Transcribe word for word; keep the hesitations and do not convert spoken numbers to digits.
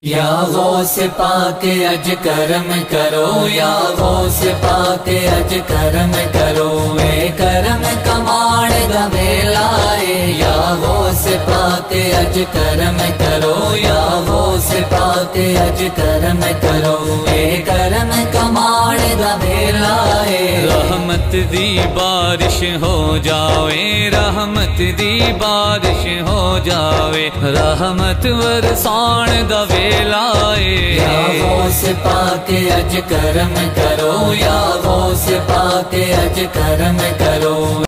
या गौस पाके अज करम करो, या गौस पाके अज करम करो, ए करम कमाण दा वेला ए। या गौस पाके अज करम करो, या गौस पाके अज करम करो, ए करम कमाण दा वेला ए। रहमत दी बारिश हो जावे, रहमत दी बारिश हो जावे, रहमत वरसाण दा वेला ए। या गौस पाके अज करम करो, या गौस पाके अज करम करो।